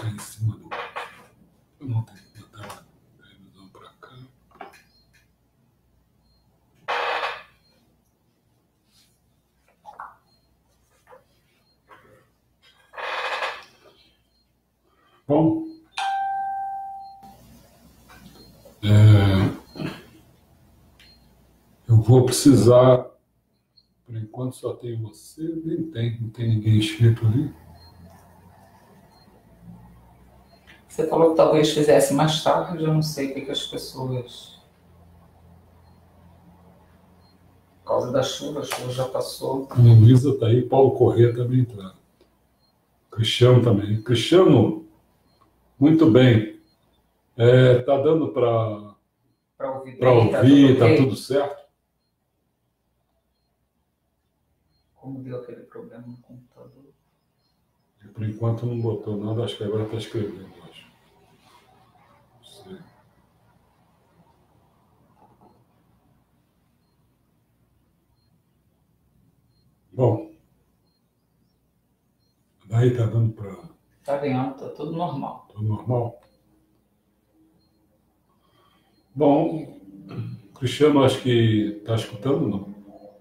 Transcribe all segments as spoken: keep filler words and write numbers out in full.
ficar em cima do... Eu não tenho que botar a televisão para cá. Bom, é, eu vou precisar, por enquanto só tem você, nem tem, não tem ninguém inscrito ali. Você falou que talvez fizesse mais tarde, eu não sei o que, que as pessoas... Por causa da chuva, a chuva já passou. A Luísa está aí, Paulo Corrêa também entrando. Cristiano também. Cristiano, muito bem. Está é, dando para ouvir, para ouvir, está tudo, tudo tudo certo? Como deu aquele problema no computador? Por enquanto não botou nada, acho que agora está escrevendo, acho. Não sei. Bom, daí está dando para... Está vendo, está tudo normal. Tudo normal? Bom, Cristiano, acho que está escutando, não?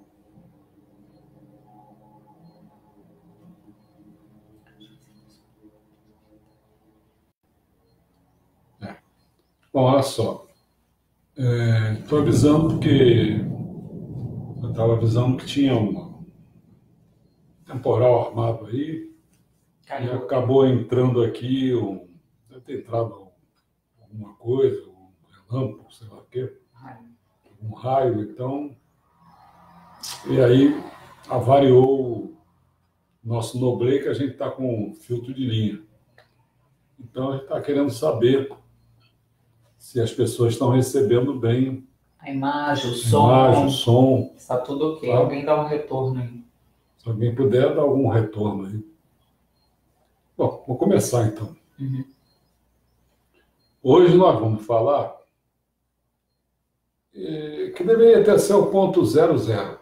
É. Bom, olha só. Estou é, avisando porque eu estava avisando que tinha um temporal armado aí. Caiu. E acabou entrando aqui, um, deve ter entrado alguma coisa, um relâmpago, sei lá o quê, um raio, então, e aí avariou o nosso Noblê, que a gente está com filtro de linha. Então a gente está querendo saber se as pessoas estão recebendo bem a imagem, o a som, imagem, o som. Está tudo ok. Tá? Alguém dá um retorno aí. Se alguém puder, dar algum retorno aí. Bom, vou começar então. Uhum. Hoje nós vamos falar eh, que deveria até ser o ponto zero zero,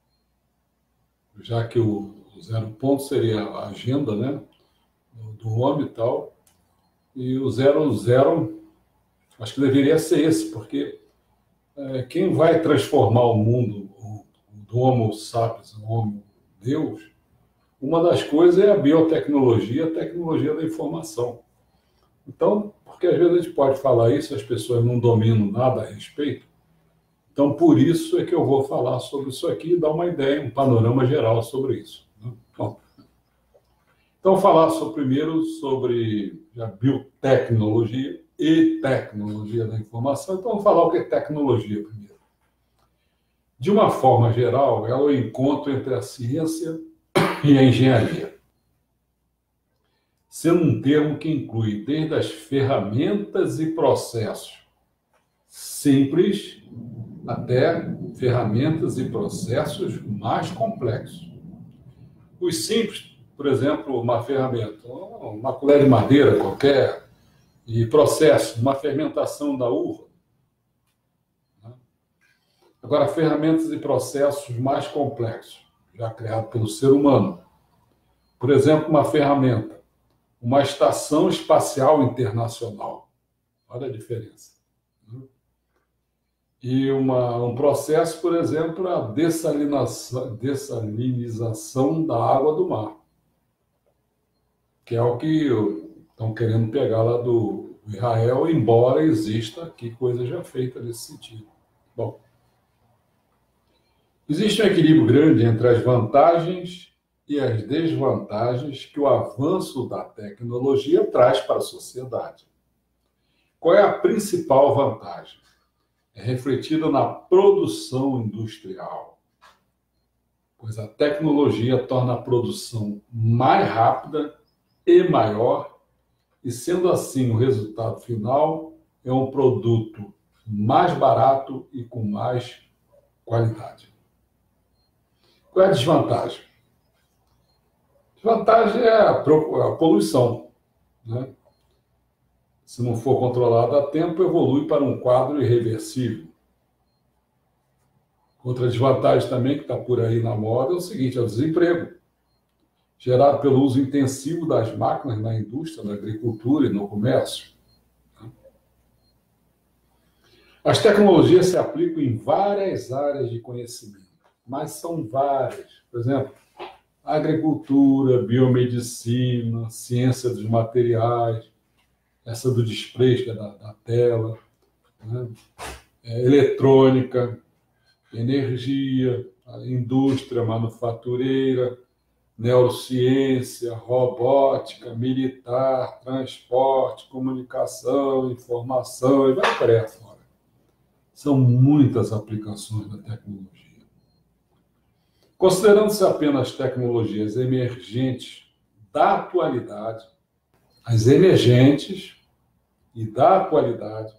já que o, o zero ponto seria a agenda, né, do, do homem e tal, e o zero zero acho que deveria ser esse, porque eh, quem vai transformar o mundo o, do Homo sapiens, o Homo Deus, uma das coisas é a biotecnologia, a tecnologia da informação. Então, porque às vezes a gente pode falar isso, as pessoas não dominam nada a respeito. Então, por isso é que eu vou falar sobre isso aqui e dar uma ideia, um panorama geral sobre isso. Né? Bom, então, falar sobre, primeiro sobre a biotecnologia e tecnologia da informação. Então, vamos falar o que é tecnologia primeiro. De uma forma geral, é o encontro entre a ciência e a engenharia, sendo um termo que inclui desde as ferramentas e processos simples até ferramentas e processos mais complexos. Os simples, por exemplo, uma ferramenta, uma colher de madeira qualquer, e processo, uma fermentação da uva. Agora, ferramentas e processos mais complexos, já criados pelo ser humano. Por exemplo, uma ferramenta, uma estação espacial internacional. Olha a diferença. E uma, um processo, por exemplo, a dessalinação, dessalinização da água do mar, que é o que estão querendo pegar lá do Israel, embora exista aqui coisa já feita nesse sentido. Bom, existe um equilíbrio grande entre as vantagens e as desvantagens que o avanço da tecnologia traz para a sociedade. Qual é a principal vantagem? É refletida na produção industrial, pois a tecnologia torna a produção mais rápida e maior, e sendo assim o resultado final é um produto mais barato e com mais qualidade. Qual é a desvantagem? A desvantagem é a poluição, né? Se não for controlada a tempo, evolui para um quadro irreversível. Outra desvantagem também que está por aí na moda é o seguinte, é o desemprego. gerado pelo uso intensivo das máquinas na indústria, na agricultura e no comércio. As tecnologias se aplicam em várias áreas de conhecimento, mas são várias. Por exemplo, agricultura, biomedicina, ciência dos materiais, essa do display, que é da, da tela, né? É, eletrônica, energia, indústria manufatureira, neurociência, robótica, militar, transporte, comunicação, informação, e vai por aí fora. São muitas aplicações da tecnologia. Considerando-se apenas tecnologias emergentes da atualidade, as emergentes e da atualidade,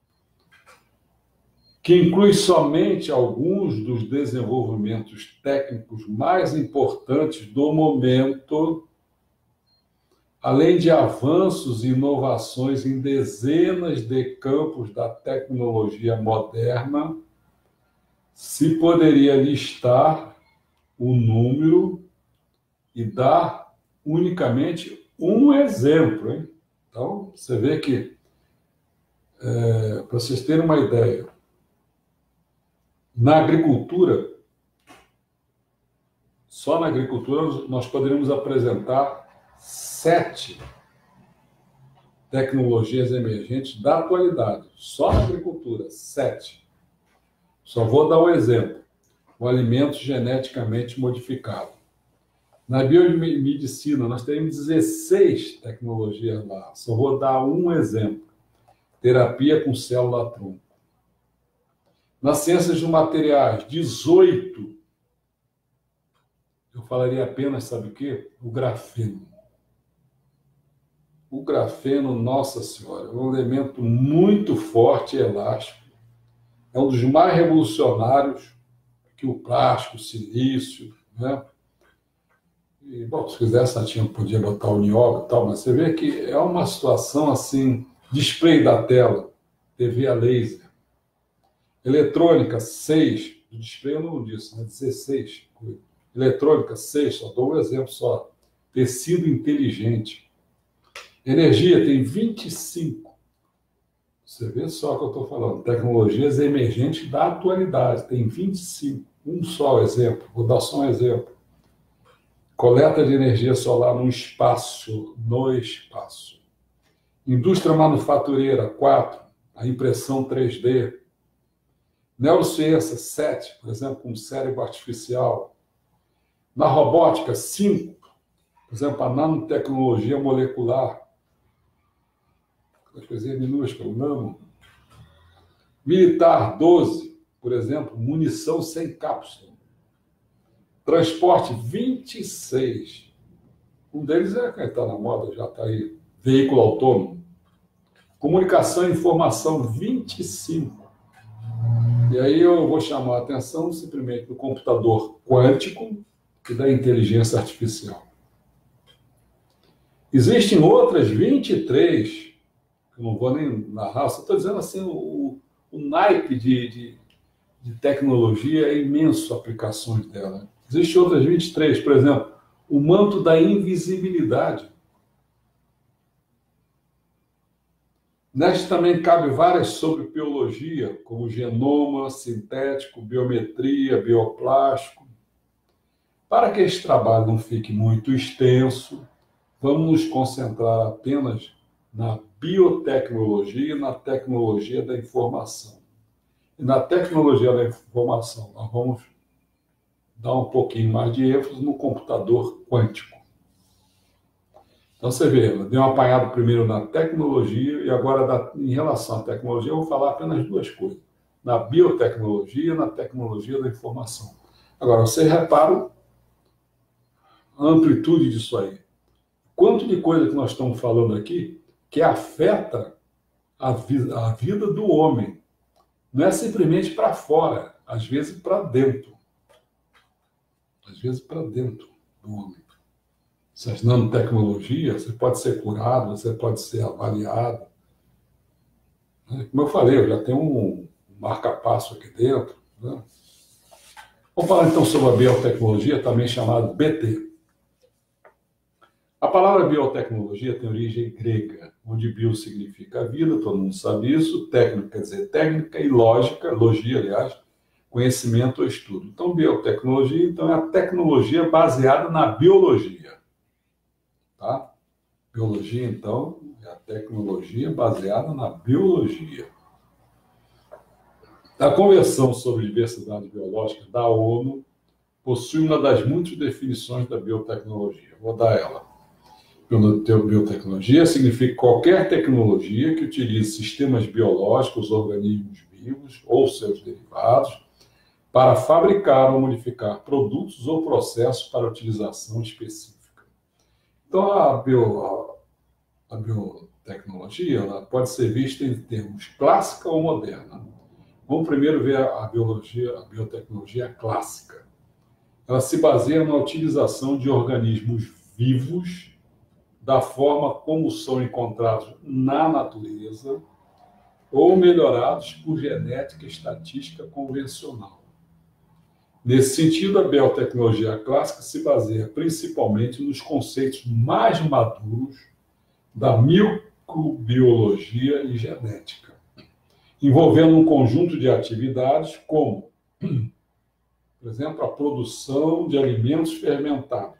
que inclui somente alguns dos desenvolvimentos técnicos mais importantes do momento, além de avanços e inovações em dezenas de campos da tecnologia moderna, se poderia listar o número e dar unicamente um exemplo, hein? Então, você vê que, é, para vocês terem uma ideia, na agricultura, só na agricultura nós poderíamos apresentar sete tecnologias emergentes da atualidade. Só na agricultura, sete. Só vou dar um exemplo. O alimento geneticamente modificado. Na biomedicina, nós temos dezesseis tecnologias lá. Só vou dar um exemplo. Terapia com célula-tronco. Nas ciências dos materiais, dezoito. Eu falaria apenas, sabe o quê? O grafeno. O grafeno, nossa senhora, é um elemento muito forte e elástico. É um dos mais revolucionários que o plástico, o silício, né? E, bom, se quisesse, a gente podia botar o nióbio e tal, mas você vê que é uma situação assim, display da tela, T V a laser. Eletrônica, seis. O display eu não disse, né? dezesseis. Eletrônica, seis. Só dou um exemplo só. Tecido inteligente. Energia, tem vinte e cinco. Você vê só o que eu estou falando. Tecnologias emergentes da atualidade. Tem vinte e cinco. Um só exemplo. Vou dar só um exemplo. Coleta de energia solar no espaço. No espaço. Indústria manufatureira, quatro. A impressão três D. Neurociência, sete. Por exemplo, com cérebro artificial. Na robótica, cinco. Por exemplo, a nanotecnologia molecular. As coisinhas minúsculas, nano. Militar, doze. Por exemplo, munição sem cápsula. Transporte, vinte e seis. Um deles é quem está na moda, já está aí. Veículo autônomo. Comunicação e informação, vinte e cinco. E aí eu vou chamar a atenção simplesmente do computador quântico e da inteligência artificial. Existem outras vinte e três, que eu não vou nem narrar, só estou dizendo assim, o, o naipe de, de, de tecnologia é imenso, aplicações dela. Existem outras vinte e três, por exemplo, o manto da invisibilidade. Nesta também cabe várias sobre biologia, como genoma, sintético, biometria, bioplástico. Para que este trabalho não fique muito extenso, vamos nos concentrar apenas na biotecnologia e na tecnologia da informação. E na tecnologia da informação, nós vamos dar um pouquinho mais de ênfase no computador quântico. Então, você vê, eu dei um apanhado primeiro na tecnologia e agora, em relação à tecnologia, eu vou falar apenas duas coisas. Na biotecnologia e na tecnologia da informação. Agora, vocês reparam a amplitude disso aí. Quanto de coisa que nós estamos falando aqui que afeta a vida, a vida do homem. Não é simplesmente para fora, às vezes para dentro. Às vezes para dentro do homem. Essas nanotecnologias, você pode ser curado, você pode ser avaliado. Como eu falei, eu já tenho um marca-passo aqui dentro. Né? Vamos falar então sobre a biotecnologia, também chamada B T. A palavra biotecnologia tem origem grega, onde bio significa vida, todo mundo sabe isso, técnica quer dizer técnica e lógica, logia, aliás, conhecimento ou estudo. Então, biotecnologia então, é a tecnologia baseada na biologia. Tá? Biologia, então, é a tecnologia baseada na biologia. A Convenção sobre Diversidade Biológica da ONU possui uma das muitas definições da biotecnologia. Vou dar ela. Biotecnologia significa qualquer tecnologia que utilize sistemas biológicos, organismos vivos ou seus derivados, para fabricar ou modificar produtos ou processos para utilização específica. Então, a, bio, a, a biotecnologia ela pode ser vista em termos clássica ou moderna. Vamos primeiro ver a biologia, a biotecnologia clássica. Ela se baseia na utilização de organismos vivos da forma como são encontrados na natureza ou melhorados por genética e estatística convencional. Nesse sentido, a biotecnologia clássica se baseia principalmente nos conceitos mais maduros da microbiologia e genética, envolvendo um conjunto de atividades como, por exemplo, a produção de alimentos fermentados,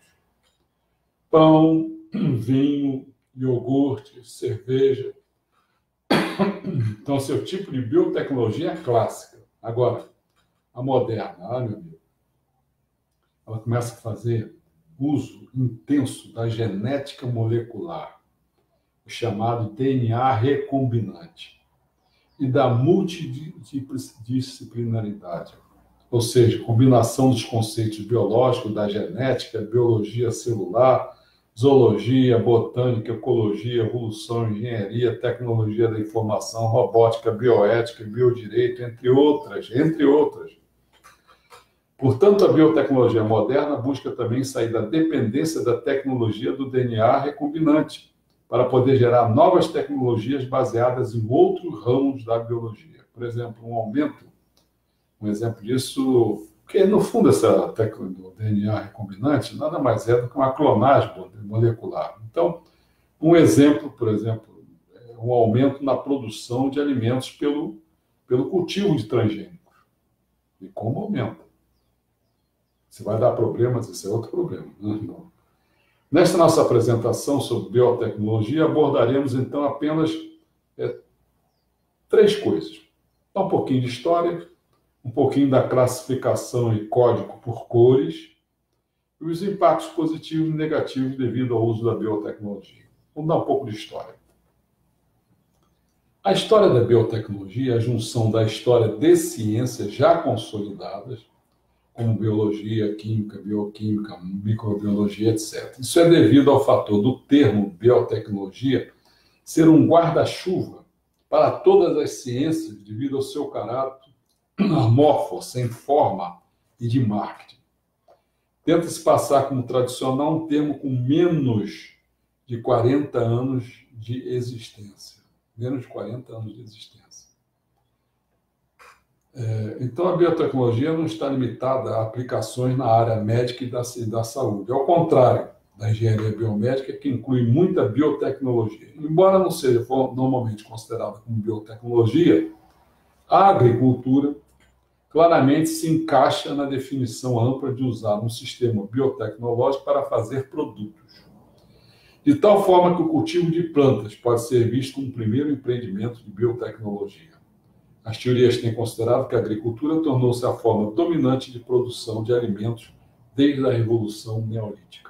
pão, vinho, iogurte, cerveja. Então, esse é o tipo de biotecnologia clássica. Agora, a moderna, ah, meu amigo, ela começa a fazer uso intenso da genética molecular, o chamado D N A recombinante, e da multidisciplinaridade, ou seja, combinação dos conceitos biológicos, da genética, biologia celular, zoologia, botânica, ecologia, evolução, engenharia, tecnologia da informação, robótica, bioética, biodireito, entre outras, entre outras. Portanto, a biotecnologia moderna busca também sair da dependência da tecnologia do D N A recombinante, para poder gerar novas tecnologias baseadas em outros ramos da biologia. Por exemplo, um aumento, um exemplo disso, porque no fundo essa tecnologia do D N A recombinante nada mais é do que uma clonagem molecular. Então, um exemplo, por exemplo, é um aumento na produção de alimentos pelo, pelo cultivo de transgênicos. E como aumenta? Se vai dar problemas, isso é outro problema. Não. Nesta nossa apresentação sobre biotecnologia, abordaremos então apenas é, três coisas. Um pouquinho de história, um pouquinho da classificação e código por cores, e os impactos positivos e negativos devido ao uso da biotecnologia. Vamos dar um pouco de história. A história da biotecnologia é a junção da história de ciências já consolidadas, como biologia, química, bioquímica, microbiologia, etcétera. Isso é devido ao fator do termo biotecnologia ser um guarda-chuva para todas as ciências devido ao seu caráter amorfo, sem forma e de marketing. Tenta-se passar como tradicional um termo com menos de quarenta anos de existência. Menos de quarenta anos de existência. É, então, a biotecnologia não está limitada a aplicações na área médica e da, e da saúde. Ao contrário da engenharia biomédica, que inclui muita biotecnologia. Embora não seja normalmente considerada como biotecnologia, a agricultura claramente se encaixa na definição ampla de usar um sistema biotecnológico para fazer produtos. De tal forma que o cultivo de plantas pode ser visto como um primeiro empreendimento de biotecnologia. As teorias têm considerado que a agricultura tornou-se a forma dominante de produção de alimentos desde a Revolução Neolítica.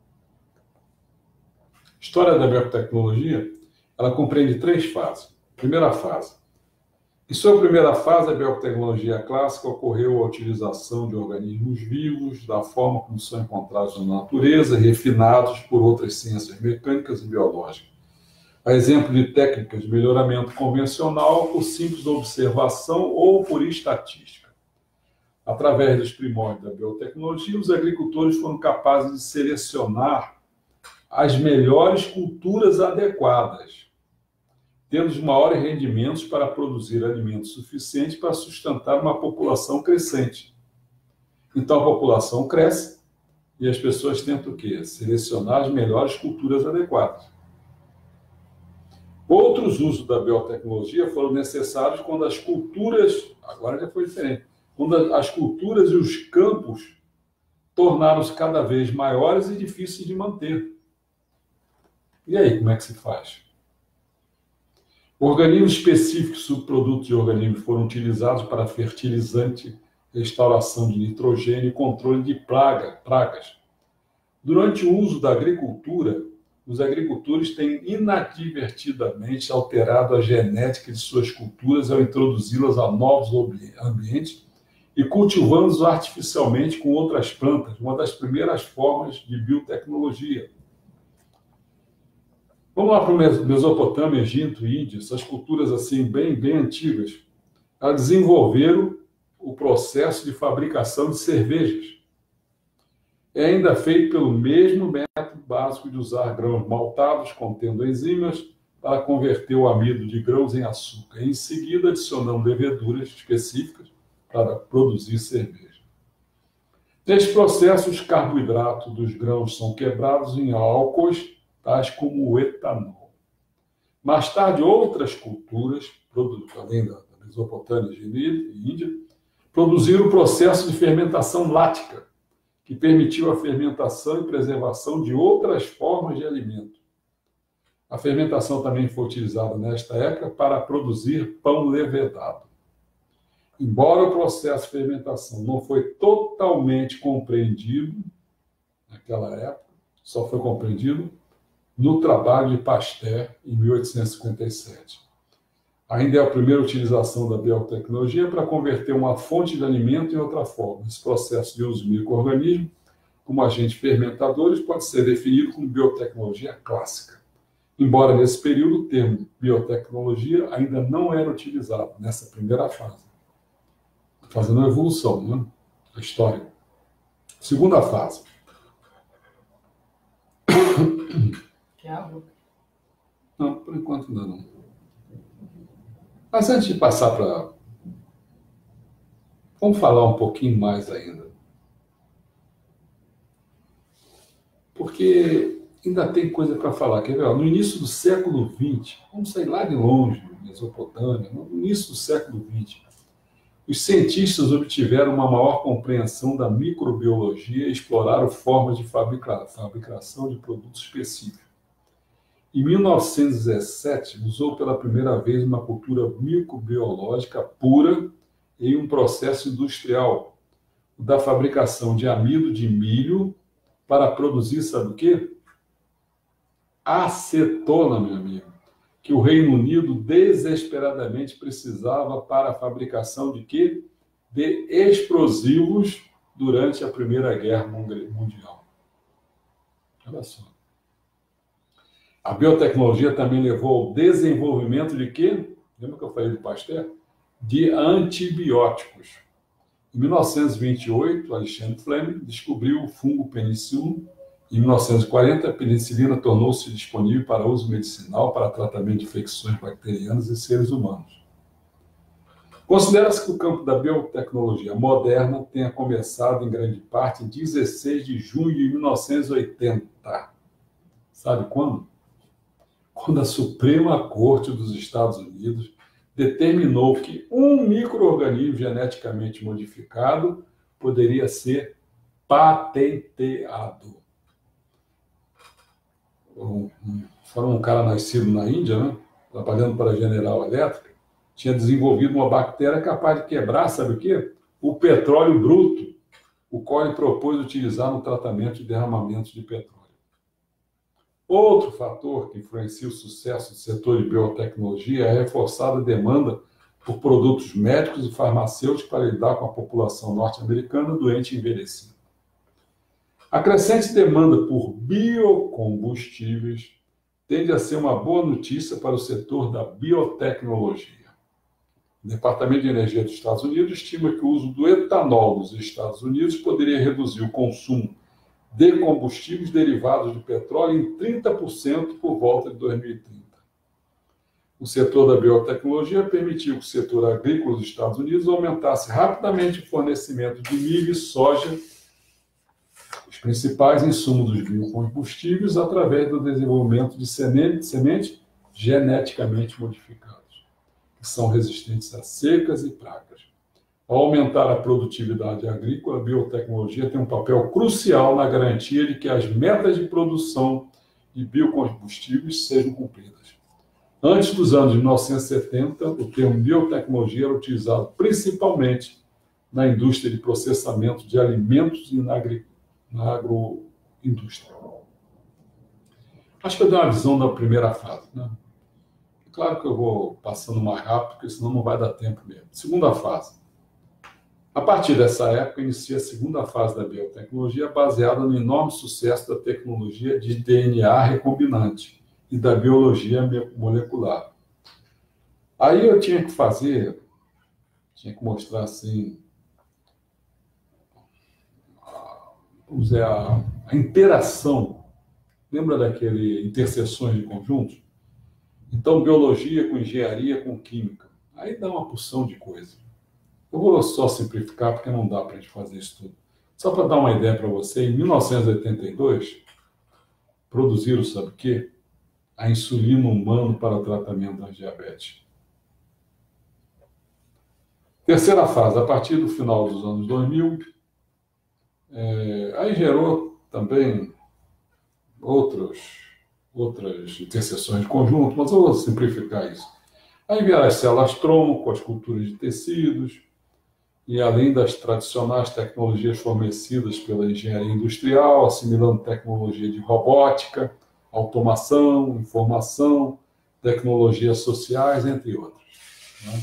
A história da biotecnologia, ela compreende três fases. Primeira fase. Em sua primeira fase, a biotecnologia clássica ocorreu a utilização de organismos vivos da forma como são encontrados na natureza, refinados por outras ciências mecânicas e biológicas. A exemplo de técnicas de melhoramento convencional por simples observação ou por estatística. Através dos primórdios da biotecnologia, os agricultores foram capazes de selecionar as melhores culturas adequadas, tendo os maiores rendimentos para produzir alimentos suficientes para sustentar uma população crescente. Então, a população cresce E as pessoas tentam o quê? Selecionar as melhores culturas adequadas. Outros usos da biotecnologia foram necessários quando as culturas, agora já foi diferente, quando as culturas e os campos tornaram-se cada vez maiores e difíceis de manter. E aí, como é que se faz? Organismos específicos, subprodutos de organismos foram utilizados para fertilizante, restauração de nitrogênio e controle de praga, pragas. Durante o uso da agricultura, os agricultores têm inadvertidamente alterado a genética de suas culturas ao introduzi-las a novos ambientes e cultivando-os artificialmente com outras plantas, uma das primeiras formas de biotecnologia. Vamos lá para o Mesopotâmia, Egito e Índia, essas culturas assim bem, bem antigas. Elas desenvolveram o processo de fabricação de cervejas. É ainda feito pelo mesmo método básico de usar grãos maltados contendo enzimas para converter o amido de grãos em açúcar, e em seguida adicionando leveduras específicas para produzir cerveja. Neste processo, os carboidratos dos grãos são quebrados em álcoois, tais como o etanol. Mais tarde, outras culturas, além da Mesopotâmia e Índia, produziram o processo de fermentação lática, que permitiu a fermentação e preservação de outras formas de alimento. A fermentação também foi utilizada nesta época para produzir pão levedado. Embora o processo de fermentação não foi totalmente compreendido naquela época, só foi compreendido no trabalho de Pasteur, em mil oitocentos e cinquenta e sete. Ainda é a primeira utilização da biotecnologia para converter uma fonte de alimento em outra forma. Esse processo de uso de micro-organismos como agentes fermentadores pode ser definido como biotecnologia clássica. Embora nesse período o termo biotecnologia ainda não era utilizado nessa primeira fase. Fazendo uma evolução, né? A história. Segunda fase. Que água? Não, por enquanto ainda não. Mas antes de passar para... Vamos falar um pouquinho mais ainda. Porque ainda tem coisa para falar. Quer ver? No início do século vinte, vamos sair lá de longe, Mesopotâmia, no início do século vinte, os cientistas obtiveram uma maior compreensão da microbiologia e exploraram formas de fabrica... fabricação de produtos específicos. Em mil novecentos e dezessete, usou pela primeira vez uma cultura microbiológica pura em um processo industrial, o da fabricação de amido de milho para produzir, sabe o quê? Acetona, meu amigo, que o Reino Unido desesperadamente precisava para a fabricação de quê? De explosivos durante a Primeira Guerra Mundial. Olha só. A biotecnologia também levou ao desenvolvimento de quê? Lembra que eu falei do Pasteur? De antibióticos. Em mil novecentos e vinte e oito, Alexandre Fleming descobriu o fungo penicillium. Em mil novecentos e quarenta, a penicilina tornou-se disponível para uso medicinal para tratamento de infecções bacterianas em seres humanos. Considera-se que o campo da biotecnologia moderna tenha começado em grande parte em dezesseis de junho de mil novecentos e oitenta. Sabe quando? Quando a Suprema Corte dos Estados Unidos determinou que um micro-organismo geneticamente modificado poderia ser patenteado. Um, um, Foram um cara nascido na Índia, né, trabalhando para a General Electric, tinha desenvolvido uma bactéria capaz de quebrar, sabe o quê? O petróleo bruto, o qual ele propôs utilizar no tratamento de derramamentos de petróleo. Outro fator que influencia o sucesso do setor de biotecnologia é a reforçada demanda por produtos médicos e farmacêuticos para lidar com a população norte-americana doente e envelhecida. A crescente demanda por biocombustíveis tende a ser uma boa notícia para o setor da biotecnologia. O Departamento de Energia dos Estados Unidos estima que o uso do etanol nos Estados Unidos poderia reduzir o consumo de combustíveis derivados do petróleo em trinta por cento por volta de dois mil e trinta. O setor da biotecnologia permitiu que o setor agrícola dos Estados Unidos aumentasse rapidamente o fornecimento de milho e soja os principais insumos dos biocombustíveis através do desenvolvimento de sementes semente geneticamente modificadas, que são resistentes a secas e pragas. Ao aumentar a produtividade agrícola, a biotecnologia tem um papel crucial na garantia de que as metas de produção de biocombustíveis sejam cumpridas. Antes dos anos de mil novecentos e setenta, o termo biotecnologia era utilizado principalmente na indústria de processamento de alimentos e na, agri... na agroindústria. Acho que eu dei uma visão da primeira fase, né? Claro que eu vou passando mais rápido, porque senão não vai dar tempo mesmo. Segunda fase. A partir dessa época, inicia a segunda fase da biotecnologia, baseada no enorme sucesso da tecnologia de D N A recombinante e da biologia molecular. Aí eu tinha que fazer, tinha que mostrar assim, a, vamos dizer, a, a interação. Lembra daquele interseções de conjuntos? Então, biologia com engenharia com química. Aí dá uma porção de coisa. Eu vou só simplificar, porque não dá para a gente fazer isso tudo. Só para dar uma ideia para você, em mil novecentos e oitenta e dois, produziram, sabe o quê? A insulina humana para o tratamento da diabetes. Terceira fase, a partir do final dos anos dois mil, é, aí gerou também outros, outras interseções de conjunto, mas eu vou simplificar isso. Aí vieram as células-tronco, as culturas de tecidos, e além das tradicionais tecnologias fornecidas pela engenharia industrial, assimilando tecnologia de robótica, automação, informação, tecnologias sociais, entre outras. Né?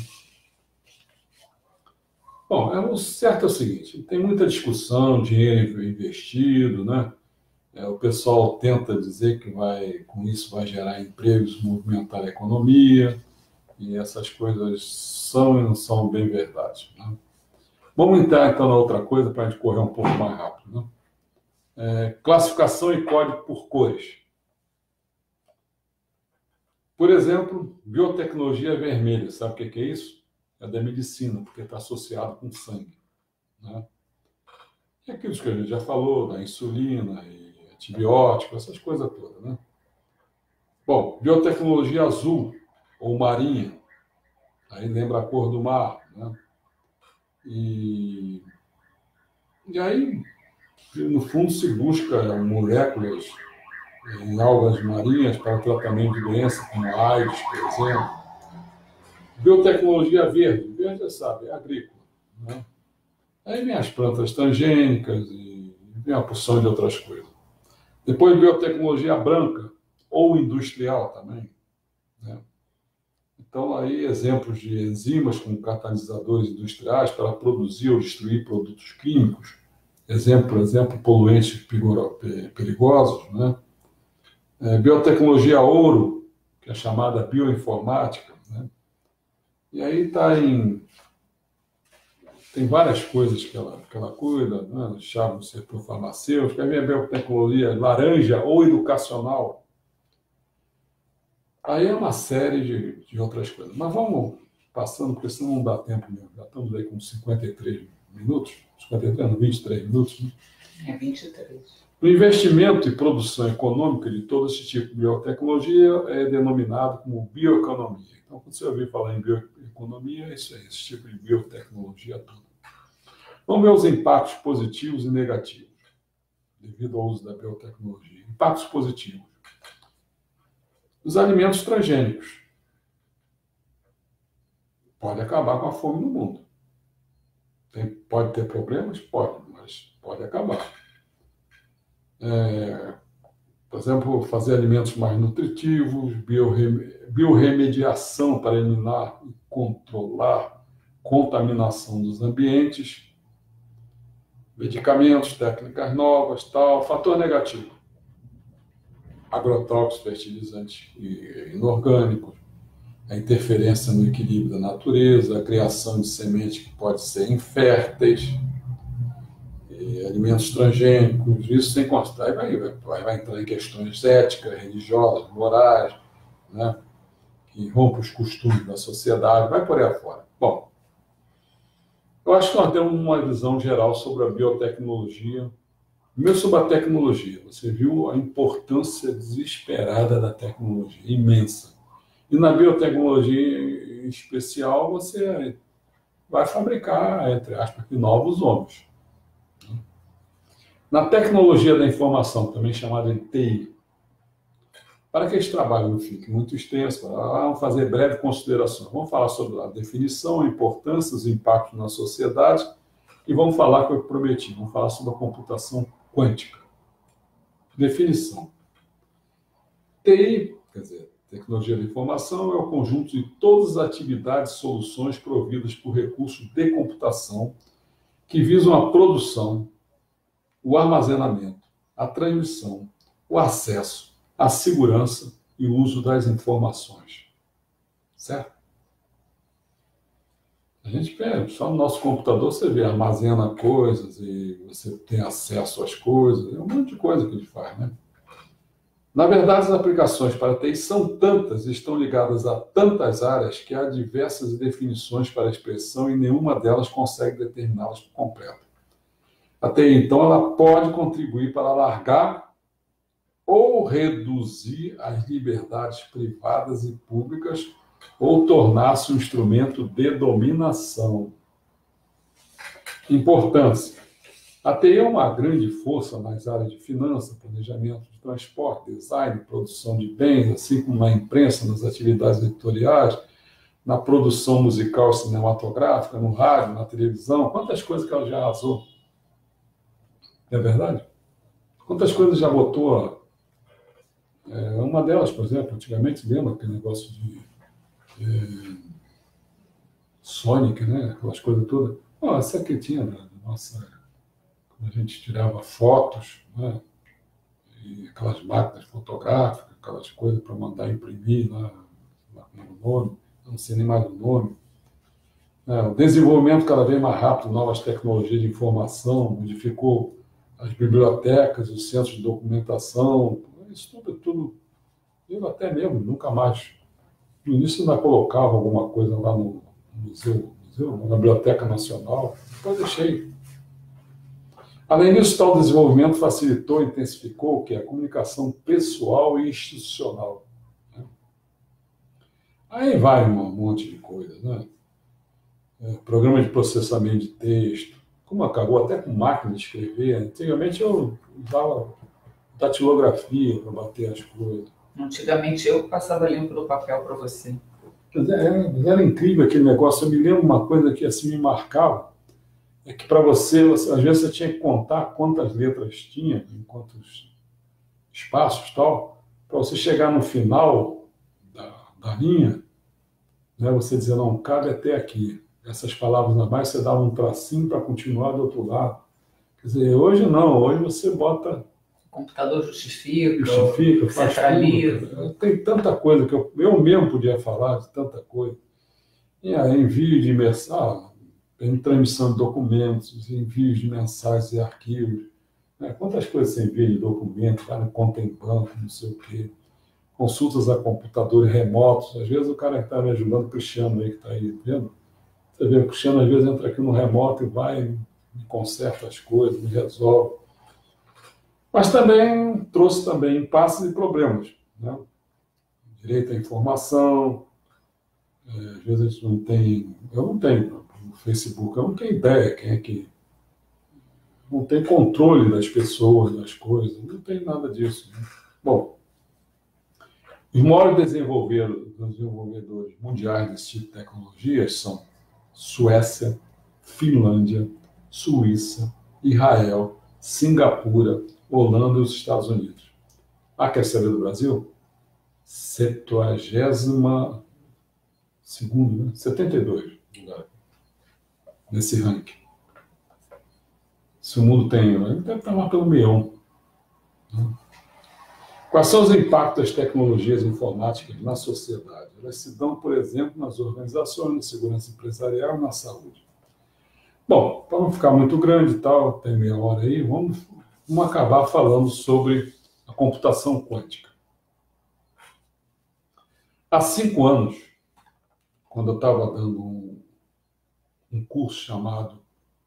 Bom, é, o certo é o seguinte, tem muita discussão, dinheiro investido, né? É, o pessoal tenta dizer que vai, com isso vai gerar empregos, movimentar a economia, e essas coisas são e não são bem verdade. Né? Vamos entrar, então, na outra coisa, para a gente correr um pouco mais rápido. Né? É, classificação e código por cores. Por exemplo, biotecnologia vermelha. Sabe o que é isso? É da medicina, porque está associado com sangue. Né? E aquilo que a gente já falou, da insulina e antibiótico, essas coisas todas. Né? Bom, biotecnologia azul ou marinha. Aí lembra a cor do mar. Né? E, e aí, no fundo, se busca moléculas em algas marinhas para o tratamento de doenças como AIDS, por exemplo. Biotecnologia verde, verde já sabe, é agrícola. Né? Aí vem as plantas transgênicas e vem uma porção de outras coisas. Depois, biotecnologia branca ou industrial também. Né? Então, aí, exemplos de enzimas como catalisadores industriais para produzir ou destruir produtos químicos. Exemplo, por exemplo, poluentes perigosos. Né? É, biotecnologia ouro, que é chamada bioinformática. Né? E aí tá em... tem várias coisas que ela, que ela cuida, né? Chave do setor farmacêutico, aí vem a biotecnologia laranja ou educacional. Aí é uma série de, de outras coisas. Mas vamos passando, porque senão não dá tempo mesmo. Já estamos aí com cinquenta e três minutos, cinquenta e três, não, vinte e três minutos. Né? É vinte e três. O investimento e produção econômica de todo esse tipo de biotecnologia é denominado como bioeconomia. Então, quando você ouvir falar em bioeconomia, é isso aí, esse tipo de biotecnologia toda. Vamos ver os impactos positivos e negativos devido ao uso da biotecnologia. Impactos positivos. Os alimentos transgênicos. Pode acabar com a fome no mundo. Tem, pode ter problemas? Pode, mas pode acabar. É, por exemplo, fazer alimentos mais nutritivos, biorrem, biorremediação para eliminar e controlar contaminação dos ambientes, medicamentos, técnicas novas, tal. Fator negativo. Agrotóxicos, fertilizantes inorgânicos, a interferência no equilíbrio da natureza, a criação de sementes que podem ser inférteis, alimentos transgênicos, isso sem constar. Aí vai, vai, vai entrar em questões éticas, religiosas, morais, né, que rompem os costumes da sociedade, vai por aí afora. Bom, eu acho que nós temos uma visão geral sobre a biotecnologia Primeiro, sobre a tecnologia. Você viu a importância desesperada da tecnologia, imensa. E na biotecnologia em especial, você vai fabricar, entre aspas, novos homens. Na tecnologia da informação, também chamada de T I, para que esse trabalho não fique muito extenso, vamos fazer breve consideração. Vamos falar sobre a definição, a importância, os impactos na sociedade e vamos falar, como eu prometi, vamos falar sobre a computação quântica. Definição. T I, quer dizer, tecnologia da informação, é o conjunto de todas as atividades e soluções providas por recursos de computação que visam a produção, o armazenamento, a transmissão, o acesso, a segurança e o uso das informações. Certo? A gente pega, só no nosso computador você vê, armazena coisas e você tem acesso às coisas, é um monte de coisa que a gente faz, né? Na verdade, as aplicações para T I são tantas e estão ligadas a tantas áreas que há diversas definições para a expressão e nenhuma delas consegue determiná-las por completo. A T I, então, ela pode contribuir para alargar ou reduzir as liberdades privadas e públicas ou tornar-se um instrumento de dominação. Importância. A T I é uma grande força nas áreas de finanças, planejamento de transporte, design, produção de bens, assim como na imprensa, nas atividades editoriais, na produção musical e cinematográfica, no rádio, na televisão. Quantas coisas que ela já arrasou. Não é verdade? Quantas coisas já botou? É, uma delas, por exemplo, antigamente, lembra aquele negócio de é, Sonic, né? Aquelas coisas todas. Oh, essa aqui tinha na nossa... Quando a gente tirava fotos, né? E aquelas máquinas fotográficas, aquelas coisas para mandar imprimir lá, lá no nome, não sei nem mais o nome. É, o desenvolvimento cada vez mais rápido, novas tecnologias de informação, modificou as bibliotecas, os centros de documentação, isso tudo, tudo, eu até mesmo, nunca mais. No início ainda colocava alguma coisa lá no museu, museu na Biblioteca Nacional, depois deixei. Além disso, tal desenvolvimento facilitou e intensificou o que é a comunicação pessoal e institucional. Né? Aí vai um monte de coisas, né? É, programa de processamento de texto, como acabou até com máquina de escrever. Antigamente eu usava datilografia para bater as coisas. Antigamente eu passava limpo no papel para você. Era, era incrível aquele negócio. Eu me lembro uma coisa que assim me marcava. É que para você, você, às vezes você tinha que contar quantas letras tinha, em quantos espaços e tal, para você chegar no final da, da linha, né, você dizer, não, cabe até aqui. Essas palavras na mais, você dava um tracinho para continuar do outro lado. Quer dizer, hoje não, hoje você bota... O computador justifica, justifica faz centraliza. Tudo. Tem tanta coisa que eu, eu mesmo podia falar de tanta coisa. E aí, envio de mensagem, transmissão de documentos, envios de mensagens e arquivos. Né? Quantas coisas você envia de documentos, cara, conta em banco, não sei o quê. Consultas a computadores remotos. Às vezes o cara que está me ajudando, o Cristiano aí que está aí, vendo? Você vê, o Cristiano às vezes entra aqui no remoto e vai, me conserta as coisas, me resolve. Mas também trouxe também impasses e problemas. Né? Direito à informação, é, às vezes a gente não tem... Eu não tenho no Facebook, eu não tenho ideia quem é que... Não tem controle das pessoas, das coisas, não tem nada disso. Né? Bom, os maiores desenvolvedores mundiais desse tipo de tecnologias são Suécia, Finlândia, Suíça, Israel, Singapura, Holanda e os Estados Unidos. Ah, quer saber do Brasil? Septuagésima segundo, né? setenta e dois lugar nesse ranking. Se o mundo tem, ele deve estar lá pelo meião. Né? Quais são os impactos das tecnologias informáticas na sociedade? Elas se dão, por exemplo, nas organizações, na segurança empresarial e na saúde. Bom, para não ficar muito grande e tal, tem meia hora aí, vamos, vamos acabar falando sobre a computação quântica. Há cinco anos, quando eu estava dando um, um curso chamado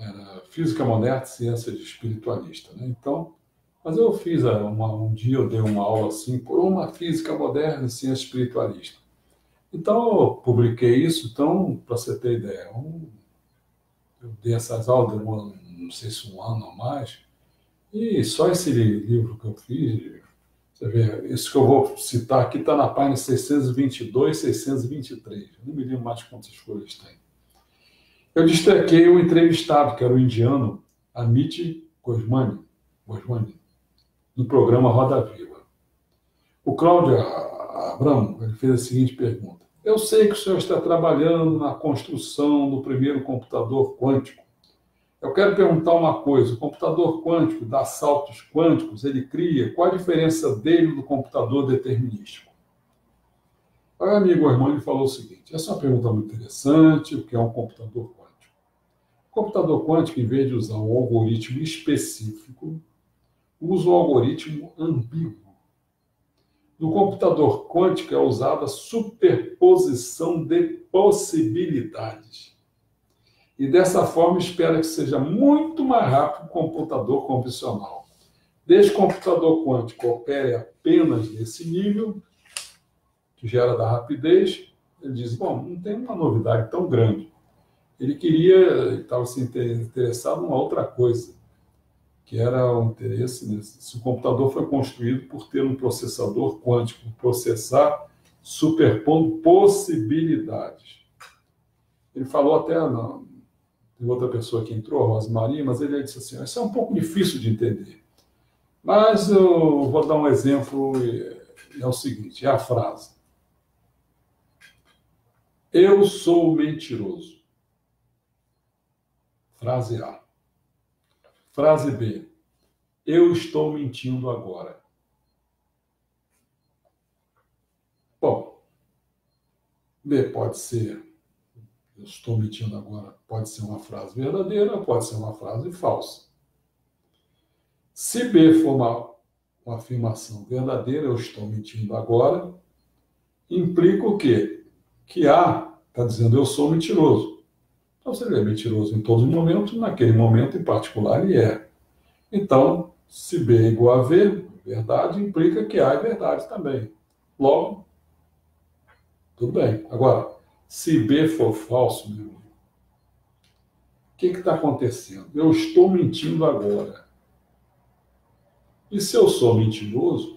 era Física Moderna, Ciência de Espiritualista, né? Então, mas eu fiz uma, um dia, eu dei uma aula assim, por uma Física Moderna e Ciência Espiritualista. Então, eu publiquei isso, então, para você ter ideia, um, eu dei essas aulas, demorou, não sei se um ano ou mais, e só esse livro que eu fiz, você vê, isso que eu vou citar aqui está na página seiscentos e vinte e dois, seiscentos e vinte e três, eu não me lembro mais quantas folhas tem. Eu destaquei o entrevistado, que era o indiano Amit Goswami, Goswami no programa Roda Viva. O Cláudio Abramo, ele fez a seguinte pergunta: eu sei que o senhor está trabalhando na construção do primeiro computador quântico. Eu quero perguntar uma coisa: o computador quântico dá saltos quânticos, ele cria, qual a diferença dele do computador determinístico? O amigo irmão ele falou o seguinte: essa é uma pergunta muito interessante, o que é um computador quântico? O computador quântico, em vez de usar um algoritmo específico, usa um algoritmo ambíguo. No computador quântico é usada a superposição de possibilidades. E dessa forma espera que seja muito mais rápido que o computador convencional. Desde que o computador quântico opere apenas nesse nível, que gera da rapidez, ele diz, bom, não tem uma novidade tão grande. Ele queria, ele estava se interessado em uma outra coisa, que era o interesse nesse. Se o computador foi construído por ter um processador quântico, processar superpondo possibilidades. Ele falou até, não, tem outra pessoa que entrou, a Rosmaria, mas ele disse assim, isso é um pouco difícil de entender. Mas eu vou dar um exemplo, é o seguinte, é a frase. Eu sou mentiroso. Frase A. Frase B. Eu estou mentindo agora. Bom, B pode ser, eu estou mentindo agora, pode ser uma frase verdadeira, pode ser uma frase falsa. Se B for uma, uma afirmação verdadeira, eu estou mentindo agora, implica o quê? Que A está dizendo eu sou mentiroso. Então, se ele é mentiroso em todos os momentos, naquele momento em particular ele é. Então, se B é igual a V, verdade, implica que A é verdade também. Logo, tudo bem. Agora, se B for falso, meu amigo, o que está acontecendo? Eu estou mentindo agora. E se eu sou mentiroso,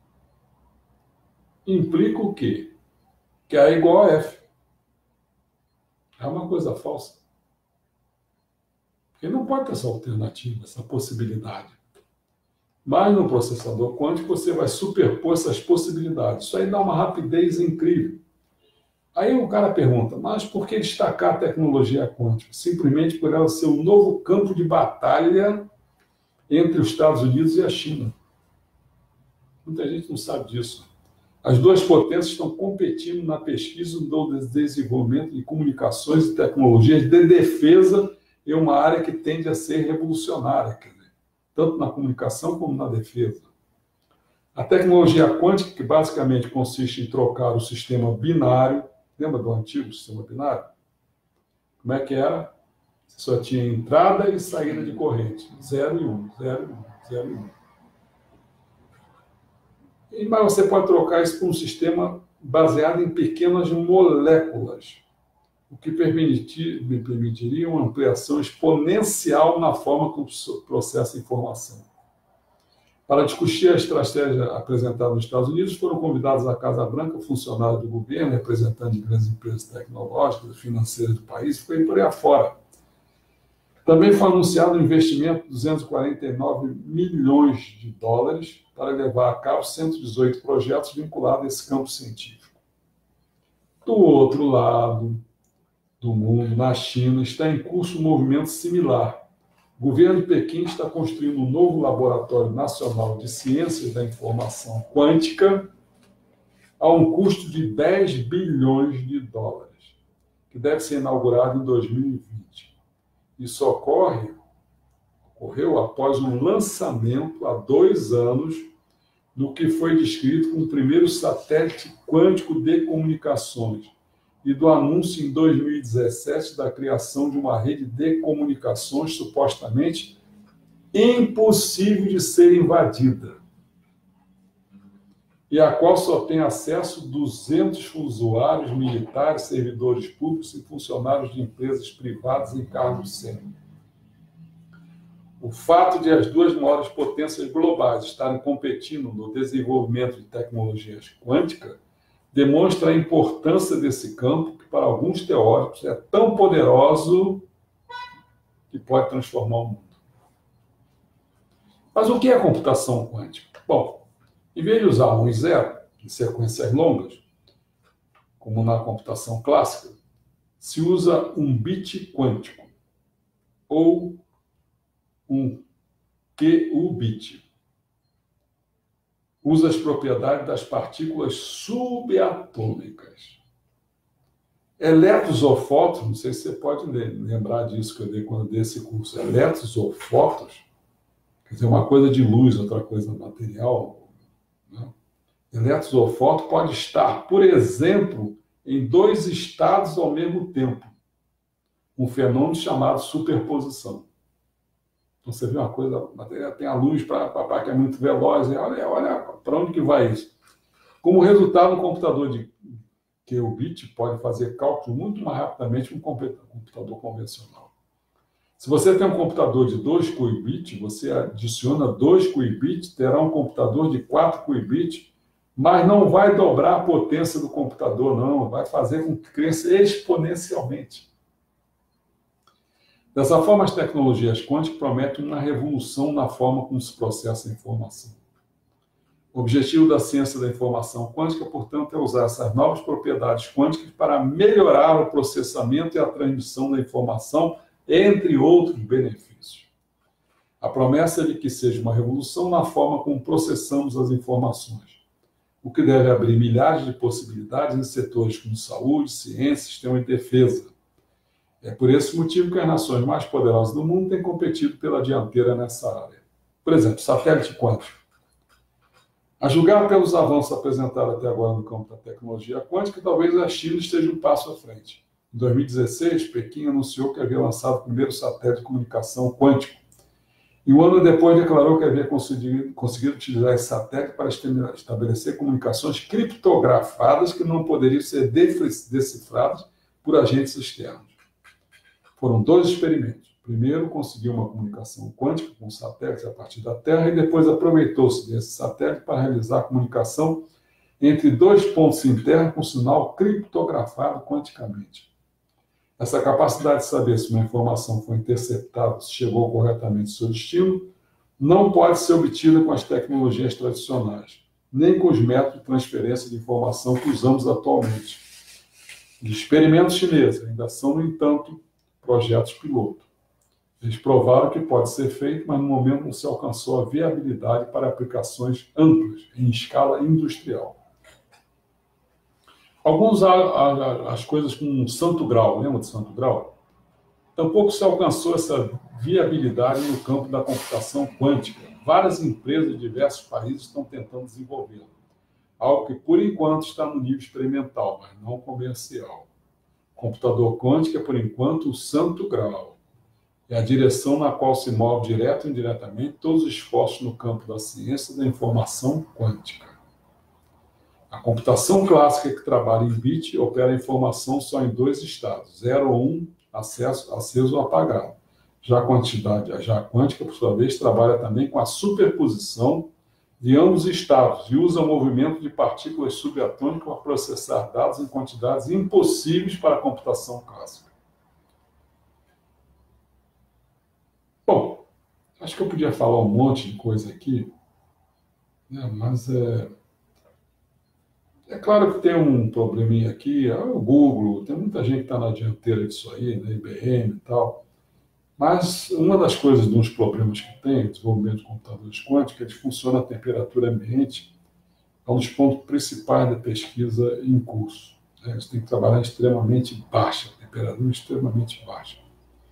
implica o quê? Que A é igual a F. É uma coisa falsa. Porque não pode ter essa alternativa, essa possibilidade. Mas no processador quântico você vai superpor essas possibilidades. Isso aí dá uma rapidez incrível. Aí o cara pergunta, mas por que destacar a tecnologia quântica? Simplesmente por ela ser um novo campo de batalha entre os Estados Unidos e a China. Muita gente não sabe disso. As duas potências estão competindo na pesquisa do desenvolvimento de comunicações e tecnologias de defesa em uma área que tende a ser revolucionária, quer dizer, tanto na comunicação como na defesa. A tecnologia quântica, que basicamente consiste em trocar o sistema binário, lembra do antigo sistema binário? Como é que era? Você só tinha entrada e saída de corrente, zero e um, zero e um, zero e um. Mas você pode trocar isso por um sistema baseado em pequenas moléculas, o que permitir, me permitiria uma ampliação exponencial na forma como processa a informação. Para discutir a estratégia apresentada nos Estados Unidos, foram convidados à Casa Branca funcionários do governo, representantes de grandes empresas tecnológicas e financeiras do país, e foi por aí afora. Também foi anunciado um investimento de duzentos e quarenta e nove milhões de dólares para levar a cabo cento e dezoito projetos vinculados a esse campo científico. Do outro lado do mundo, na China, está em curso um movimento similar. O governo de Pequim está construindo um novo laboratório nacional de ciências da informação quântica a um custo de dez bilhões de dólares, que deve ser inaugurado em dois mil e vinte. Isso ocorre, ocorreu após um lançamento há dois anos do que foi descrito como o primeiro satélite quântico de comunicações, e do anúncio em dois mil e dezessete da criação de uma rede de comunicações supostamente impossível de ser invadida, e a qual só tem acesso duzentos usuários militares, servidores públicos e funcionários de empresas privadas em cargos sênior. O fato de as duas maiores potências globais estarem competindo no desenvolvimento de tecnologias quânticas demonstra a importância desse campo, que para alguns teóricos é tão poderoso que pode transformar o mundo. Mas o que é computação quântica? Bom, em vez de usar um e zero em sequências longas, como na computação clássica, se usa um bit quântico, ou um qubit. Usa as propriedades das partículas subatômicas. Elétrons ou fótons, não sei se você pode lembrar disso que eu dei quando eu dei esse curso. Elétrons ou fótons, quer dizer, uma coisa de luz, outra coisa material. Né? Elétrons ou fótons pode estar, por exemplo, em dois estados ao mesmo tempo. Um fenômeno chamado superposição. Então, você vê uma coisa, a matéria tem a luz para que é muito veloz, e olha, olha para onde que vai isso. Como resultado, um computador de qubit pode fazer cálculos muito mais rapidamente que um computador convencional. Se você tem um computador de dois qubits, você adiciona dois qubits, terá um computador de quatro qubits, mas não vai dobrar a potência do computador, não, vai fazer com que cresça exponencialmente. Dessa forma, as tecnologias quânticas prometem uma revolução na forma como se processa a informação. O objetivo da ciência da informação quântica, portanto, é usar essas novas propriedades quânticas para melhorar o processamento e a transmissão da informação, entre outros benefícios. A promessa é de que seja uma revolução na forma como processamos as informações, o que deve abrir milhares de possibilidades em setores como saúde, ciência, sistema de defesa. É por esse motivo que as nações mais poderosas do mundo têm competido pela dianteira nessa área. Por exemplo, satélite quântico. A julgar pelos avanços apresentados até agora no campo da tecnologia quântica, talvez a China esteja um passo à frente. Em dois mil e dezesseis, Pequim anunciou que havia lançado o primeiro satélite de comunicação quântico. E um ano depois declarou que havia conseguido, conseguido utilizar esse satélite para estabelecer comunicações criptografadas que não poderiam ser decifradas por agentes externos. Foram dois experimentos. Primeiro, conseguiu uma comunicação quântica com satélites a partir da Terra e depois aproveitou-se desse satélite para realizar a comunicação entre dois pontos em terra com sinal criptografado quanticamente. Essa capacidade de saber se uma informação foi interceptada, se chegou corretamente ao seu destino, não pode ser obtida com as tecnologias tradicionais, nem com os métodos de transferência de informação que usamos atualmente. Os experimentos chineses ainda são, no entanto, projetos piloto. Eles provaram que pode ser feito, mas no momento não se alcançou a viabilidade para aplicações amplas, em escala industrial. Alguns as coisas com um santo grau, lembra de santo grau? Tampouco se alcançou essa viabilidade no campo da computação quântica. Várias empresas de diversos países estão tentando desenvolvê-la. Algo que, por enquanto, está no nível experimental, mas não comercial. Computador quântico é, por enquanto, o santo grau. É a direção na qual se move direto e indiretamente todos os esforços no campo da ciência e da informação quântica. A computação clássica que trabalha em bit opera a informação só em dois estados, zero ou um, acesso, aceso ou apagado. Já a, quantidade, já a quântica, por sua vez, trabalha também com a superposição de ambos os estados e usa o movimento de partículas subatômicas para processar dados em quantidades impossíveis para a computação clássica. Bom, acho que eu podia falar um monte de coisa aqui, né, mas é, é claro que tem um probleminha aqui, é o Google, tem muita gente que está na dianteira disso aí, né, I B M e tal. Mas uma das coisas, dos problemas que tem, o desenvolvimento de computadores quânticos, é que funciona a temperatura ambiente, é um dos pontos principais da pesquisa em curso. Né? Eles têm que trabalhar extremamente baixa, temperatura extremamente baixa.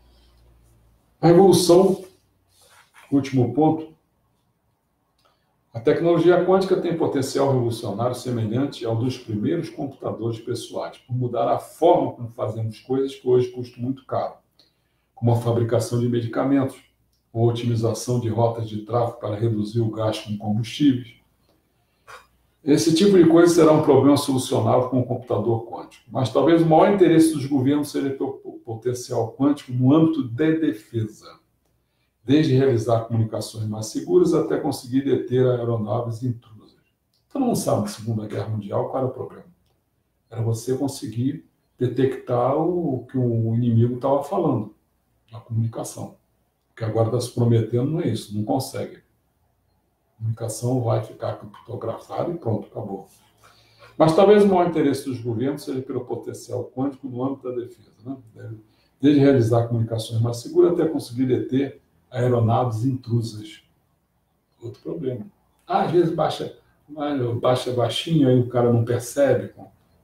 A evolução, último ponto, A tecnologia quântica tem potencial revolucionário semelhante ao dos primeiros computadores pessoais, por mudar a forma como fazemos coisas que hoje custam muito caro, como a fabricação de medicamentos, ou otimização de rotas de tráfego para reduzir o gasto com combustíveis. Esse tipo de coisa será um problema solucionável com o computador quântico, mas talvez o maior interesse dos governos seja o potencial quântico no âmbito de defesa, desde realizar comunicações mais seguras até conseguir deter aeronaves intrusas. Todo mundo sabe, na Segunda Guerra Mundial, qual era o problema? Era você conseguir detectar o que o inimigo estava falando, na comunicação. O que agora está se prometendo não é isso, não consegue. A comunicação vai ficar criptografada e pronto, acabou. Mas talvez o maior interesse dos governos seja pelo potencial quântico no âmbito da defesa, né? Desde realizar comunicações mais seguras até conseguir deter aeronaves intrusas. Outro problema. Ah, às vezes baixa, baixa baixinho, aí o cara não percebe.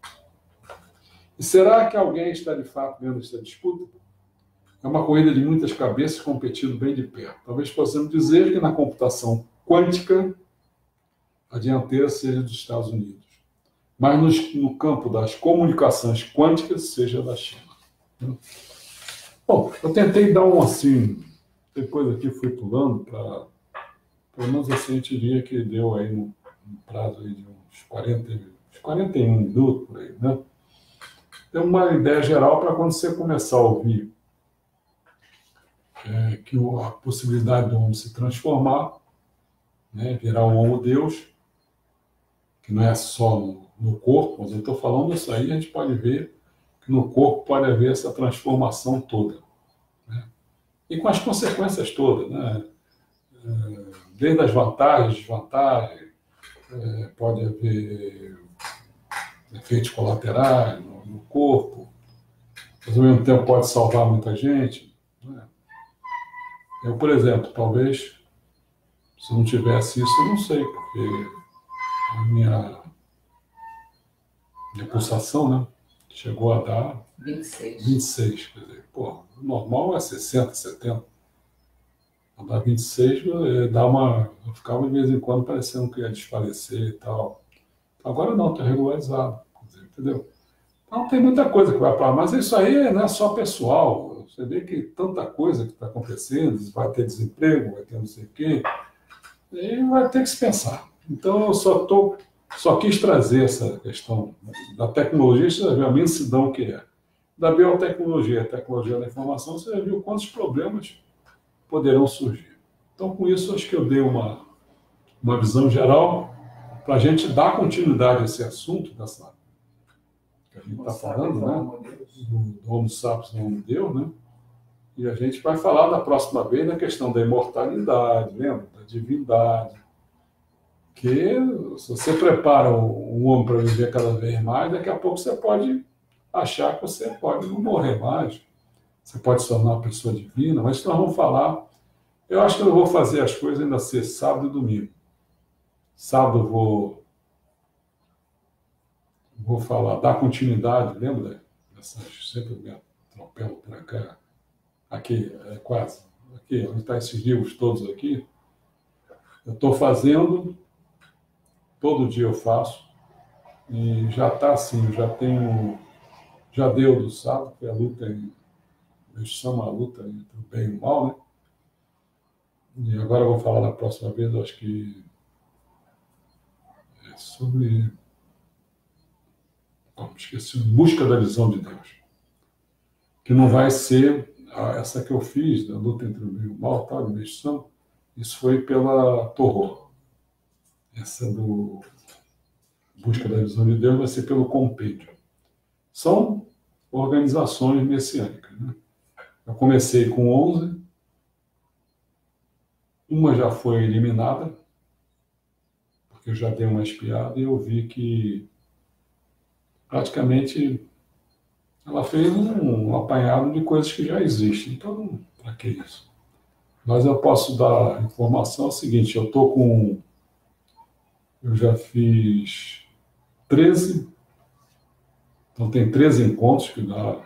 E será que alguém está de fato vendo essa disputa? É uma corrida de muitas cabeças competindo bem de perto. Talvez possamos dizer que na computação quântica a dianteira seja dos Estados Unidos, mas no, no campo das comunicações quânticas seja da China. Bom, eu tentei dar um assim, depois aqui fui pulando para, pelo menos assim, a gente diria que deu aí um, um prazo aí de uns quarenta, uns quarenta e um minutos, por aí, né? Deu uma ideia geral para quando você começar a ouvir é, que a possibilidade do homem se transformar, né, virar um homo-deus, que não é só no, no corpo, mas eu estou falando isso aí, a gente pode ver que no corpo pode haver essa transformação toda, né? E com as consequências todas, né? Desde as vantagens, desvantagens, pode haver efeitos colaterais no, no corpo, mas ao mesmo tempo pode salvar muita gente, né? Eu, por exemplo, talvez, se não tivesse isso, eu não sei, porque a minha, minha pulsação, né, chegou a dar vinte e seis. vinte e seis, quer dizer, pô, o normal é sessenta, setenta. A dar vinte e seis, dá uma, eu ficava de vez em quando parecendo que ia desfalecer e tal. Agora não, está regularizado, entendeu? Então tem muita coisa que vai para lá, mas isso aí não é só pessoal. Você vê que tanta coisa que está acontecendo, vai ter desemprego, vai ter não sei o quê, e vai ter que se pensar. Então eu só, tô, só quis trazer essa questão da tecnologia, você já viu a imensidão que é. Da biotecnologia, a tecnologia da informação, você já viu quantos problemas poderão surgir. Então com isso acho que eu dei uma, uma visão geral para a gente dar continuidade a esse assunto dessa que a gente está falando, né? Do, do Homo sapiens no Homo Deus, né? E a gente vai falar da próxima vez na questão da imortalidade, lembra? Da divindade. Que se você prepara um homem para viver cada vez mais, daqui a pouco você pode achar que você pode não morrer mais. Você pode se tornar uma pessoa divina, mas nós vamos falar. Eu acho que eu vou fazer as coisas ainda ser sábado e domingo. Sábado eu vou, vou falar, dar continuidade, lembra dessas, sempre me atropelo para cá. Aqui, é quase. Aqui, onde estão esses livros todos aqui. Eu estou fazendo, todo dia eu faço, e já está assim, já tenho, já deu do sábado, que é a luta, eles chamam a luta entre o bem e o mal, né? E agora eu vou falar na próxima vez, eu acho que é sobre, oh, esqueci, busca da visão de Deus. Que não vai ser essa que eu fiz, da luta entre o bem e o mal, tá, de mexão, isso foi pela Toró. Essa do busca da visão de Deus vai ser pelo Compêndio. São organizações messiânicas, né? Eu comecei com onze, uma já foi eliminada, porque eu já dei uma espiada e eu vi que praticamente ela fez um, um apanhado de coisas que já existem. Então, para que isso? Mas eu posso dar informação é o seguinte, eu estou com... Eu já fiz treze, então tem treze encontros, que dá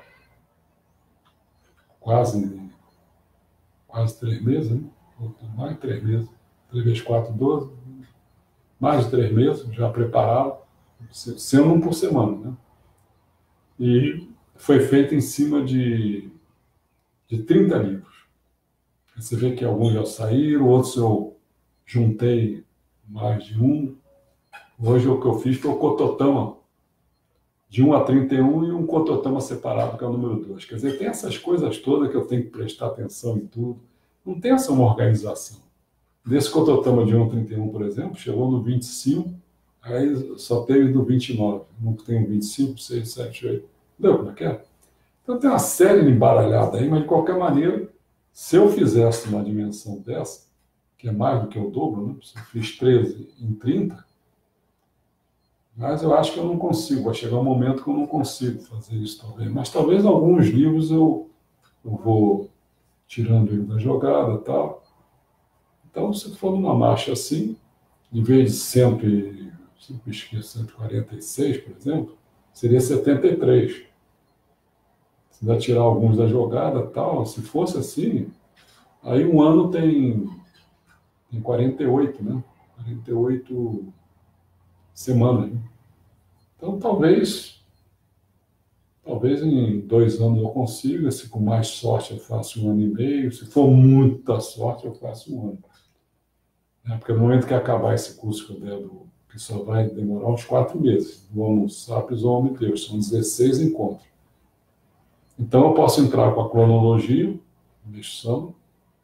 quase, quase três meses, né? Mais de três meses. três vezes quatro, doze. mais de três meses, já preparado, sendo um por semana, né? E foi feito em cima de, de trinta livros. Você vê que alguns já saíram, outros eu juntei mais de um. Hoje o que eu fiz foi o Cototama, de um a trinta e um, e um Cototama separado, que é o número dois. Quer dizer, tem essas coisas todas que eu tenho que prestar atenção em tudo. Não tem essa uma organização. Desse Cototama de um a trinta e um, por exemplo, chegou no vinte e cinco, aí só teve do vinte e nove. Não tem o vinte e cinco, seis, sete, oito. Entendeu como é que é? Então tem uma série embaralhada aí, mas de qualquer maneira, se eu fizesse uma dimensão dessa, que é mais do que o dobro, né? Se eu fiz treze em trinta, mas eu acho que eu não consigo. Vai chegar um momento que eu não consigo fazer isso, talvez. Mas talvez alguns livros eu, eu vou tirando ele da jogada e tal. Então, se for numa marcha assim, em vez de cem, cento e quarenta e seis, por exemplo, seria setenta e três. Se vai tirar alguns da jogada tal, se fosse assim, aí um ano tem, tem quarenta e oito, né? quarenta e oito semanas. Né? Então, talvez, talvez em dois anos eu consiga, se com mais sorte eu faço um ano e meio, se for muita sorte eu faço um ano. É, porque no momento que acabar esse curso que eu der, do, que só vai demorar uns quatro meses, do Homo sapiens ou Homo Deus, são dezesseis encontros. Então eu posso entrar com a cronologia, missão,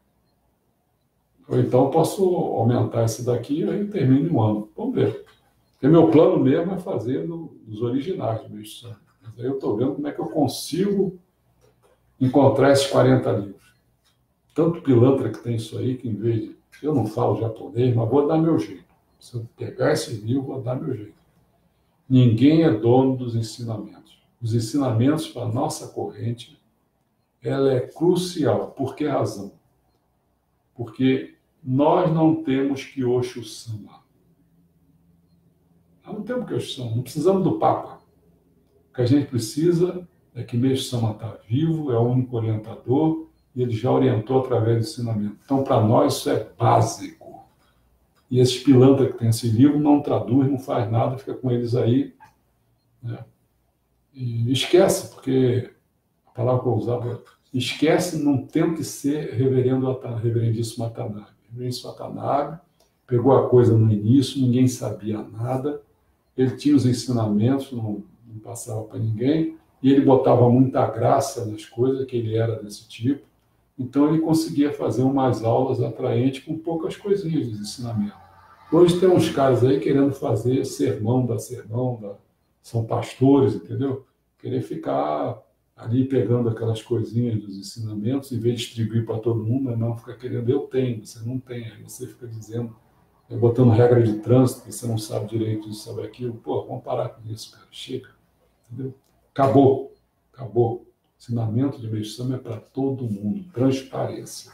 ou então eu posso aumentar esse daqui e aí termino um ano. Vamos ver. Porque meu plano mesmo é fazer no, os originais do missão. Mas aí eu estou vendo como é que eu consigo encontrar esses quarenta livros. Tanto pilantra que tem isso aí, que em vez de... Eu não falo japonês, mas vou dar meu jeito. Se eu pegar esse livro, vou dar meu jeito. Ninguém é dono dos ensinamentos. Os ensinamentos para a nossa corrente, ela é crucial. Por que razão? Porque nós não temos Kyosho-sama. Nós não temos Kyosho-sama, não precisamos do Papa. O que a gente precisa é que Meixo-sama está vivo, é o único orientador, e ele já orientou através do ensinamento. Então, para nós, isso é básico. E esses pilantras que tem esse livro não traduz, não faz nada, fica com eles aí, né? E esquece, porque a palavra que eu usava, esquece, não tente ser reverendo, reverendíssimo Watanabe. Reverendíssimo Watanabe pegou a coisa no início, ninguém sabia nada, ele tinha os ensinamentos, não, não passava para ninguém, e ele botava muita graça nas coisas, que ele era desse tipo. Então ele conseguia fazer umas aulas atraentes com poucas coisinhas de ensinamento. Hoje tem uns caras aí querendo fazer sermão da sermão, da... são pastores, entendeu? Querer ficar ali pegando aquelas coisinhas dos ensinamentos, em vez de distribuir para todo mundo, não ficar querendo, eu tenho, você não tem, aí você fica dizendo, botando regra de trânsito, que você não sabe direito disso, sabe aquilo. Pô, vamos parar com isso, cara, chega, entendeu? Acabou, acabou. Ensinamento de Meixo-sama é para todo mundo, transparência.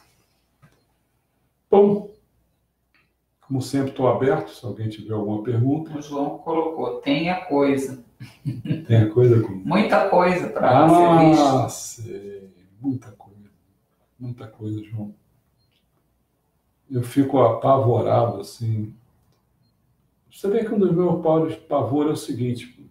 Bom, como sempre, estou aberto, se alguém tiver alguma pergunta. O João colocou, tenha coisa. Tenha coisa com... Muita coisa para ah, ser visto. Ah, sei, muita coisa, muita coisa, João. Eu fico apavorado, assim. Você vê que um dos meus pavores é o seguinte,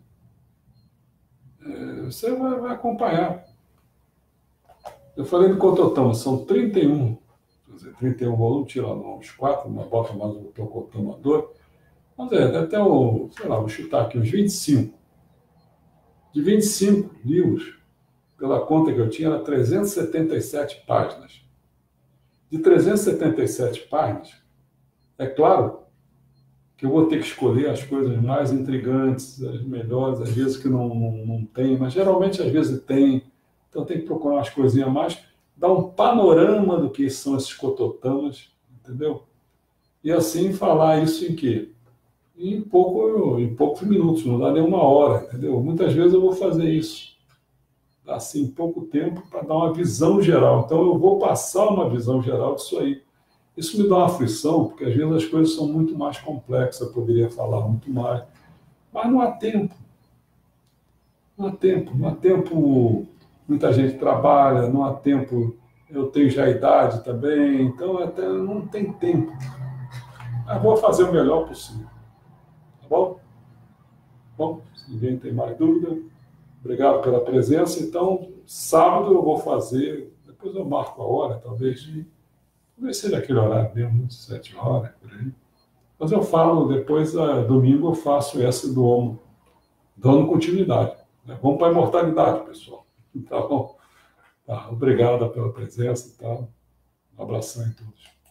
é, você vai, vai acompanhar. Eu falei do Cototama, são trinta e um, quer dizer, trinta e um volumes, tira não, uns quatro, uma bota mais o Cototama dois. Vamos ver, até o, sei lá, vou chutar aqui, uns vinte e cinco. De vinte e cinco livros, pela conta que eu tinha, era trezentas e setenta e sete páginas. De trezentas e setenta e sete páginas, é claro que eu vou ter que escolher as coisas mais intrigantes, as melhores, às vezes que não, não, não tem, mas geralmente às vezes tem. Então tem que procurar umas coisinhas a mais, dar um panorama do que são esses cototamas, entendeu? E assim falar isso em quê? Em, pouco, em poucos minutos, não dá nem uma hora, entendeu? Muitas vezes eu vou fazer isso, assim, em pouco tempo, para dar uma visão geral. Então eu vou passar uma visão geral disso aí. Isso me dá uma aflição, porque às vezes as coisas são muito mais complexas, eu poderia falar muito mais, mas não há tempo. Não há tempo, não há tempo... Muita gente trabalha, não há tempo, eu tenho já idade também, então até não tem tempo. Mas vou fazer o melhor possível. bom? Bom, se ninguém tem mais dúvida, obrigado pela presença. Então, sábado eu vou fazer, depois eu marco a hora, talvez, talvez seja aquele horário mesmo, sete horas, por aí. Mas eu falo, depois, a, domingo, eu faço essa do Homo, dando continuidade. Né? Vamos para a imortalidade, pessoal. Então, tá, obrigado pela presença. Tá? Um abração em todos.